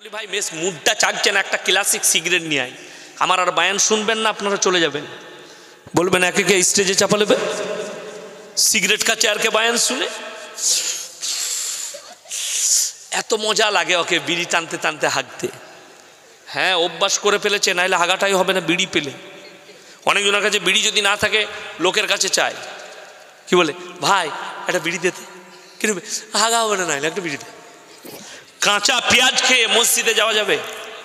বলি ভাই বেশ মুডটা চাচ্ছেন একটা ক্লাসিক সিগারেট নিয়ে আয়, আমার আর বায়ান শুনবেন না, আপনারা চলে যাবেন, বলবেন একে কে স্টেজে চাপা নেবে সিগারেট খাচ্ছে আর কে বায়ান শুনে। এত মজা লাগে ওকে বিড়ি টানতে টানতে হাঁকতে। হ্যাঁ অভ্যাস করে ফেলেছে, নাহলে হাগাটাই হবে না বিড়ি পেলে। অনেকজনের কাছে বিড়ি যদি না থাকে লোকের কাছে চায়, কি বলে ভাই একটা বিড়ি দিতে, কিন্তু হাগা হবে না, নাহলে একটা বিড়ি দে। কাঁচা পেঁয়াজ খেয়ে মসজিদে যাওয়া যাবে?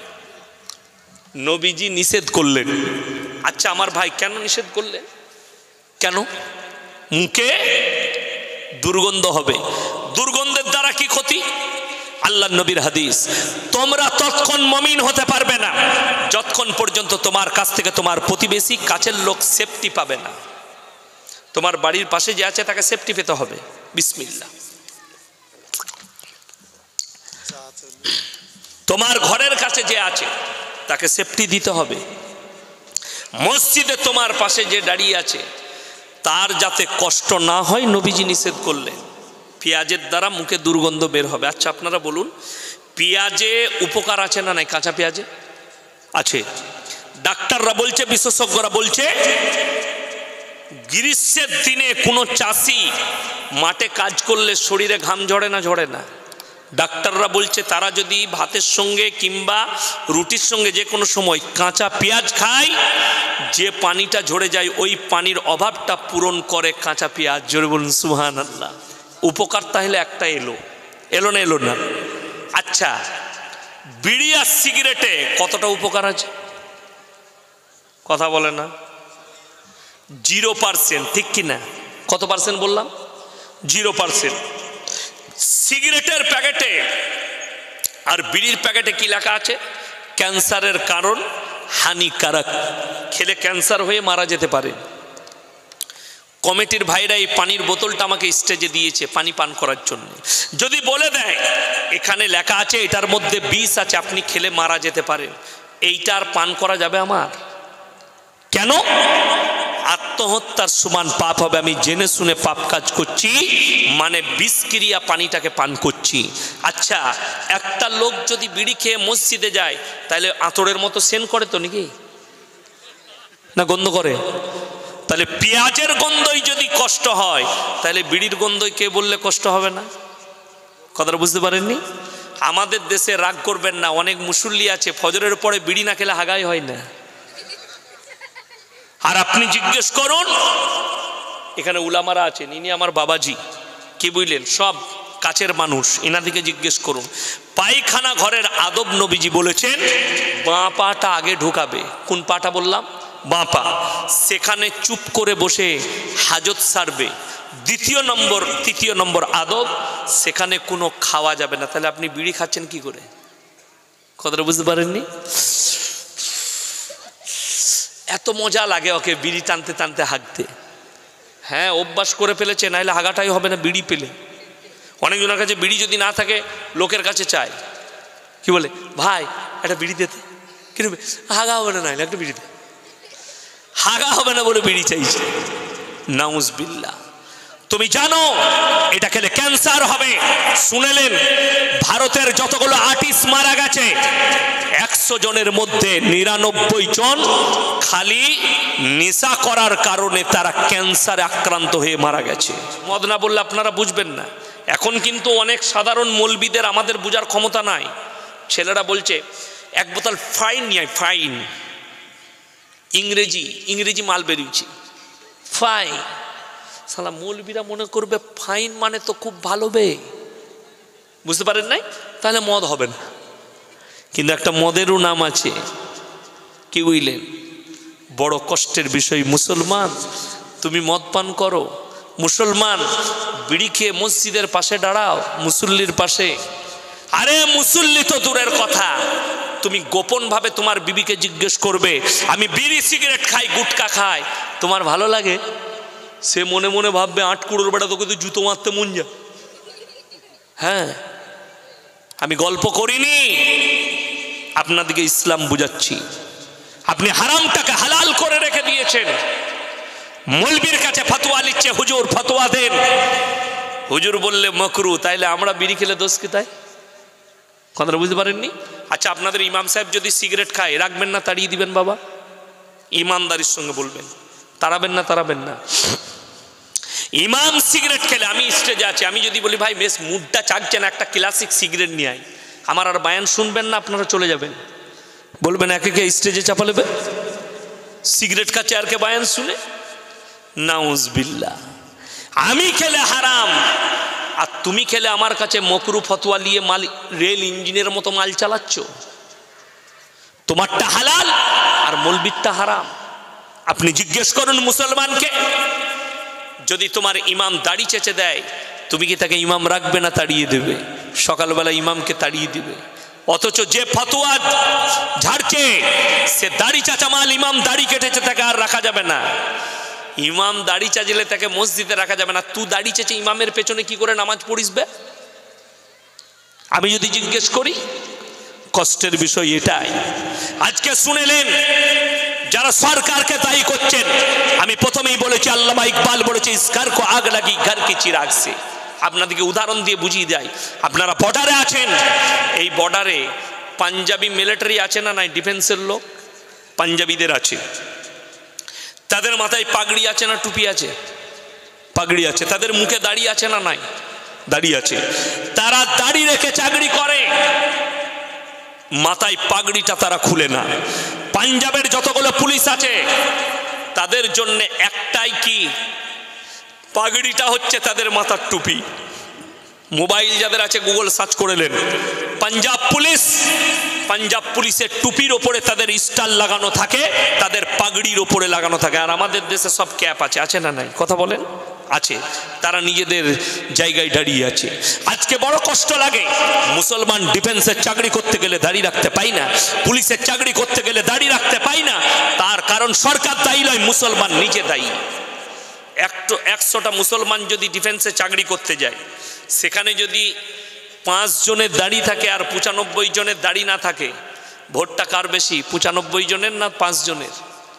নবীজি নিষেধ করলেন। আচ্ছা আমার ভাই কেন নিষেধ করলেন? কেন? মুখে দুর্গন্ধ হবে। দুর্গন্ধের দ্বারা কি ক্ষতি? আল্লাহ নবীর হাদিস, তোমরা ততক্ষণ মুমিন হতে পারবে না যতক্ষণ পর্যন্ত তোমার কাছ থেকে তোমার প্রতিবেশী কাছের লোক সেফটি পাবে না। তোমার বাড়ির পাশে যে আছে তাকে সেফটি পেতে হবে। বিসমিল্লাহ। তোমার ঘরের কাছে যে আছে তাকে সেফটি দিতে হবে। মসজিদে তোমার পাশে যে দাঁড়িয়ে আছে তার যাতে কষ্ট না হয় নবীজি নিষেধ করলেন। পেঁয়াজের দ্বারা মুখে দুর্গন্ধ বের হবে। আচ্ছা আপনারা বলুন, পেঁয়াজে উপকার আছে না নাই? কাঁচা পেঁয়াজে আছে। ডাক্তাররা বলছে, বিশেষজ্ঞরা বলছে, গ্রীষ্মের দিনে কোনো চাষি মাঠে কাজ করলে শরীরে ঘাম ঝরে না? ঝরে না। ডাক্তাররা বলছে তারা যদি ভাতের সঙ্গে কিংবা রুটির সঙ্গে যে কোনো সময় কাঁচা পেঁয়াজ খায়, যে পানিটা ঝরে যায় ওই পানির অভাবটা পূরণ করে কাঁচা পেঁয়াজ। জোরে বলুন সুবহানাল্লাহ। উপকার তাহলে একটা এলো না এলো না? আচ্ছা বিড়ি আর সিগারেটে কতটা উপকার আছে? কথা বলে না? 0%, ঠিক কিনা? কত পার্সেন্ট বললাম? 0%। সিগারেটের প্যাকেটে আর বিড়ির প্যাকেটে কি লেখা আছে? ক্যান্সারের কারণ, হানিকারক, খেলে ক্যান্সার হয়ে মারা যেতে পারে। কমিটির ভাইরা এই পানির বোতলটা আমাকে স্টেজে দিয়েছে পানি পান করার জন্য। যদি বলে দেয় এখানে লেখা আছে এটার মধ্যে বিষ আছে, আপনি খেলে মারা যেতে পারেন, এইটা আর পান করা যাবে আমার? কেন? আত্মহত্যার সমান পাপ হবে। আমি জেনে শুনে পাপ কাজ করছি, মানে বিষক্রিয়া পানিটাকে পান করছি। আচ্ছা একটা লোক যদি বিড়ি খেয়ে মসজিদে যায় তাহলে আতরের মতো সেন করে তো নাকি? না গন্ধ করে? তাহলে পেঁয়াজের গন্ধই যদি কষ্ট হয় তাহলে বিড়ির গন্ধই কে বললে কষ্ট হবে না? কথাটা বুঝতে পারেননি? আমাদের দেশে রাগ করবেন না, অনেক মুসল্লি আছে ফজরের পরে বিড়ি না খেলে হাগাই হয় না। আর আপনি জিজ্ঞেস করুন, এখানে উলামারা আছেন, ইনি আমার বাবাজি, কি বুঝলেন, সব কাছের মানুষ, এনাদিকে জিজ্ঞেস করুন। পায়খানা ঘরের আদব নবীজি বলেছেন বাঁ পাটা আগে ঢোকাবে। কোন পাটা বললাম? বাঁ পা। সেখানে চুপ করে বসে হাজত সারবে। তৃতীয় নম্বর আদব, সেখানে কোনো খাওয়া যাবে না। তাহলে আপনি বিড়ি খাচ্ছেন কি করে? কথাটা বুঝতে পারেননি? এত মজা লাগে ওকে বিড়ি টানতে টানতে হাঁকতে। হ্যাঁ অভ্যাস করে ফেলেছে, নাহলে হাগাটাই হবে না বিড়ি পেলে। অনেকজনের কাছে বিড়ি যদি না থাকে লোকের কাছে চায়, কি বলে ভাই একটা বিড়ি দিতে, কিন্তু হাগা হবে না, নাহলে একটা বিড়ি দে। হাগা হবে না বলে বিড়ি চাইছে। নাউজুবিল্লাহ। তুমি জানো এটা খেলে ক্যান্সার হবে? শুনেলেন ভারতের যতগুলো আর্টিস্ট মারা গেছে 100 জনের মধ্যে 99 জন খালি নেশা করার কারণে তারা ক্যান্সারে আক্রান্ত হয়ে মারা গেছে। মদ না বললে আপনারা বুঝবেন না। এখন কিন্তু অনেক সাধারণ মৌলবীদের আমাদের বোঝার ক্ষমতা নাই। ছেলেরা বলছে এক বোতল ফাইন নিয়ে, ফাইন ইংরেজি মাল বেরিয়েছে ফাইন। সালা মৌলবীরা মনে করবে ফাইন মানে তো খুব ভালো বে, বুঝতে পারেন নাই? তাহলে মদ হবে না। কিন্তু একটা মদেরও নাম আছে, কি বুঝলেন? বড় কষ্টের বিষয়। মুসলমান তুমি মদ পান করো, মুসলমান বিড়ি খেয়ে মসজিদের পাশে দাঁড়াও, মুসল্লির পাশে। আরে মুসল্লি তো দূরের কথা, তুমি গোপন ভাবে তোমার বিবিকে জিজ্ঞেস করবে আমি বিড়ি সিগারেট খাই, গুটকা খাই, তোমার ভালো লাগে? সে মনে মনে ভাববে 8 কুড়োর বেটা তোকে তো জুতো মারতে মন যা। হ্যাঁ আমি গল্প করিনি, আপনাদেরকে ইসলাম বুঝাচ্ছি। আপনি হারামটাকে হালাল করে রেখে দিয়েছেন। মৌলবীর কাছে ফতোয়া নিচ্ছে, হুজুর ফতোয়া দেন। হুজুর বললে মাকরু, তাইলে আমরা বিড়ি খেলে দোষ কি? তাই কথাটা বুঝতে পারেননি? আচ্ছা আপনাদের ইমাম সাহেব যদি সিগারেট খায় রাখবেন না তাড়িয়ে দিবেন বাবা? ইমানদারির সঙ্গে বলবেন, তাড়াবেন না? তাড়াবেন না। ইমাম সিগারেট খেলে, আমি স্টেজে আছি, আমি যদি বলি ভাই বেশ মুডটা চাকছেন, একটা ক্লাসিক সিগারেট নিয়ে আয়, আমার আর বায়ান শুনবেন না, আপনারা চলে যাবেন, বলবেন একে কে স্টেজে চাপা নেবে, সিগারেট খাচ্ছে আর কে বায়ান শুনে। নাউজবিল্লাহ। আমি খেলে হারাম, আর তুমি খেলে আমার কাছে মকরু ফতোয়া নিয়ে মাল, রেল ইঞ্জিনের মতো মাল চালাচ্ছ। তোমারটা হালাল আর মৌলবীরটা হারাম। আপনি জিজ্ঞেস করুন মুসলমানকে, যদি তোমার ইমাম দাড়ি চেঁচে দেয়, তুমি কি তাকে ইমাম রাখবে না তাড়িয়ে দেবে? সকালবেলা ইমামকে তাড়িয়ে দিবে। অথচ যে ফতোয়া ঝাড়ছে সে দাড়ি চাচা মাল, ইমাম দাড়ি কেটেছে তাকে আর রাখা যাবে না। ইমাম দাড়ি চাচলে তাকে মসজিদে রাখা যাবে না। তুই দাড়ি চেঁচে ইমামের পেছনে কি করে নামাজ পড়িস বে? আমি যদি জিজ্ঞেস করি, কষ্টের বিষয় এটাই। আজকে শুনেলেন যারা সরকারকে দায়ী করছেন, আমি প্রথমেই বলেছি, আল্লামা ইকবাল বলেছে ইসকার কো আগ লাগি ঘর কি চিরাগ সে। আপনাদেরকে উদাহরণ দিয়ে বুঝিয়ে দেয়। আপনারা বর্ডারে আছেন, এই বর্ডারে পাঞ্জাবি মিলিটারি আছে না নাই? ডিফেন্সের লোক পাঞ্জাবিদের আছে, তাদের মাথায় পাগড়ি আছে না টুপি আছে? পাগড়ি আছে। তাদের মুখে দাড়ি আছে না নাই? দাড়ি আছে। তারা দাড়ি রেখে চাকরি করে, মাথায় পাগড়িটা তারা খুলে না। পাঞ্জাবের যতগুলো পুলিশ আছে তাদের জন্য একটাই কি, পাগড়িটা হচ্ছে তাদের মাথার টুপি। মোবাইল যাদের আছে গুগল সার্চ করে নেন, পাঞ্জাব পুলিশ, পাঞ্জাব পুলিশের টুপির ওপরে তাদের স্টার লাগানো থাকে, তাদের পাগড়ির ওপরে লাগানো থাকে। আর আমাদের দেশে সব ক্যাপ আছে, আছে না নাই? কথা বলেন, আছে। তারা নিজেদের জায়গায় দাঁড়িয়ে আছে। আজকে বড় কষ্ট লাগে, মুসলমান ডিফেন্সের চাকরি করতে গেলে দাড়ি রাখতে পাই না, পুলিশের চাকরি করতে গেলে দাড়ি রাখতে পাই না। তার কারণ সরকার দায়ী নয়, মুসলমান নিজে দায়ী। 100টা মুসলমান যদি ডিফেন্সে চাকরি করতে যায়, সেখানে যদি 5 জনের দাড়ি থাকে আর 95 জনের দাড়ি না থাকে, ভোটটা কার বেশি? 95 জনের না 5 জনের?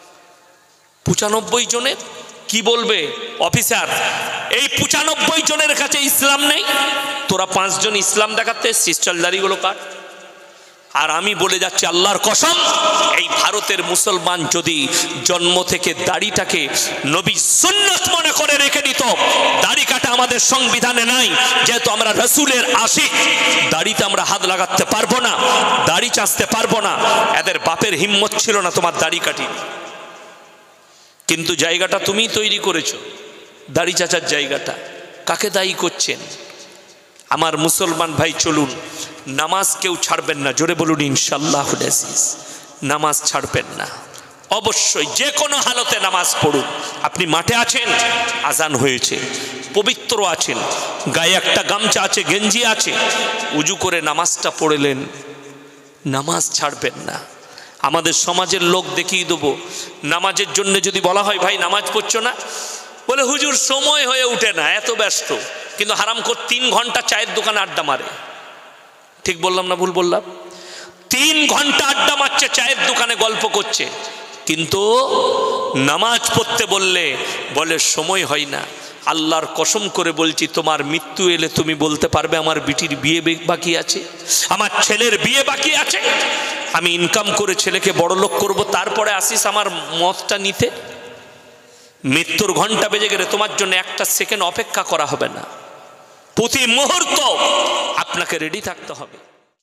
95 জনের। কি বলবে অফিসার? এই 95 জনের কাছে ইসলাম নেই, তোরা 5 জন ইসলাম দেখাতে এসছিস, চল দাড়িগুলো কাট। আর আমি বলে যাচ্ছি আল্লাহর কসম, এই ভারতের মুসলমান যদি জন্ম থেকে দাড়িটাকে নবী সুন্নাত মনে করে রেখে দিত, দাড়ি কাটা আমাদের সংবিধানে নাই, যেহেতু আমরা রাসূলের আশিক, দাড়িতে আমরা হাত লাগাতে পারবো না, দাড়ি চাচতে পারবো না। এদের বাপের হিম্মত ছিল না তোমার দাড়ি কাটি, কিন্তু জায়গাটা তুমি তৈরি করেছো, দাড়ি চাচার জায়গাটা। কাকে দায়ী করছেন? আমার মুসলমান ভাই, চলুন, নামাজ কেউ ছাড়বেন না, জোরে বলুন ইনশাআল্লাহ। নামাজ ছাড়বেন না, অবশ্যই যে কোনো হালতে নামাজ পড়ুন। আপনি মাঠে আছেন, আজান হয়েছে, পবিত্র আছেন, গায়ে একটা গামছা আছে, গেঞ্জি আছে, উজু করে নামাজটা পড়লেন, নামাজ ছাড়বেন না। আমাদের সমাজের লোক দেখিয়ে দেবো, নামাজের জন্য যদি বলা হয় ভাই নামাজ পড়ছো না, বলে হুজুর সময় হয়ে উঠে না, এত ব্যস্ত। কিন্তু হারামখোর 3 ঘন্টা চায়ের দোকানে আড্ডা মারে। ঠিক বললাম না ভুল বললাম? 3 ঘন্টা আড্ডা মারছে, চায়ের দোকানে গল্প করছে, কিন্তু নামাজ পড়তে বললে বলে সময় হয় না। আল্লাহর কসম করে বলছি, তোমার মৃত্যু এলে তুমি বলতে পারবে আমার বিটির বিয়ে বাকি আছে, আমার ছেলের বিয়ে বাকি আছে, আমি ইনকাম করে ছেলেকে বড়লোক করব, তারপরে আসিস আমার মতটা নিতে? মৃত্যুর ঘন্টা বেজে গেলে তোমার জন্য একটা সেকেন্ড অপেক্ষা করা হবে না। প্রতি মুহূর্ত আপনাকে রেডি থাকতে হবে।